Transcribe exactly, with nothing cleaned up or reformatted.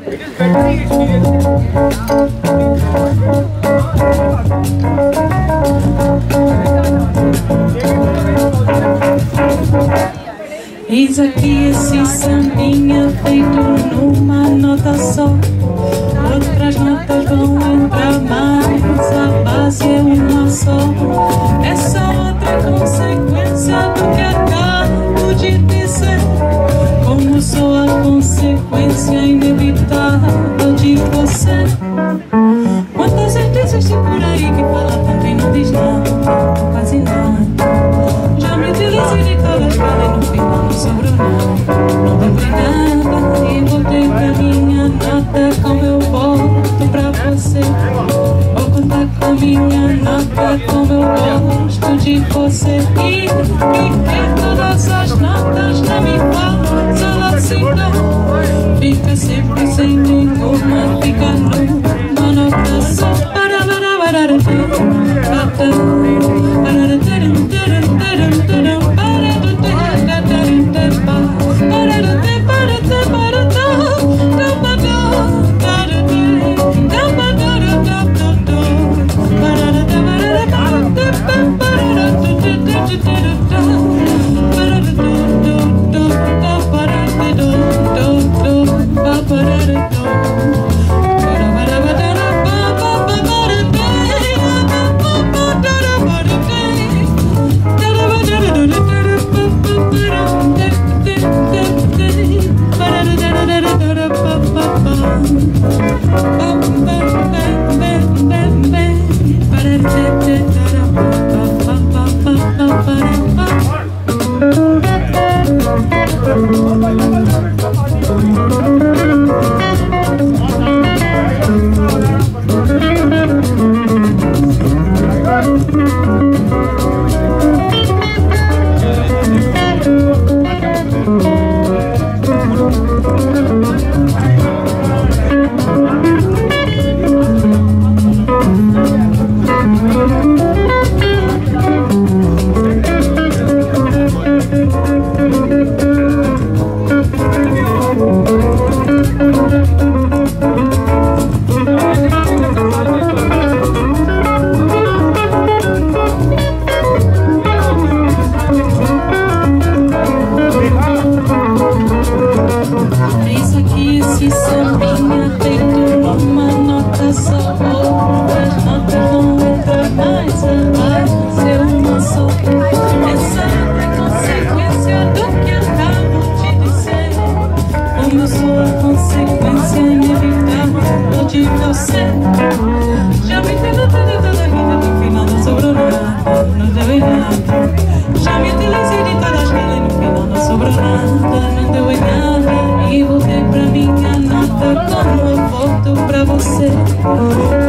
Eis aqui esse sambinha feito numa nota só. Outras notas vão entrar, mas a base é uma só. Essa outra consequência do que acabo de dizer. Como sou a consequência inevitável de você. Quantas certezas tem por aí que fala tanto e não diz nada, quase nada. Já me utilizei de todas, falei no final não sobrou nada. Não devo nada e voltei pra minha nota. Como eu volto pra você. Vou contar com minha nota. Como eu gosto de você. E, e ter todas as notas na minha voz. Ela se dá. Fica sempre sem nenhuma. Fica numa nota só. Para, para, para, para, você.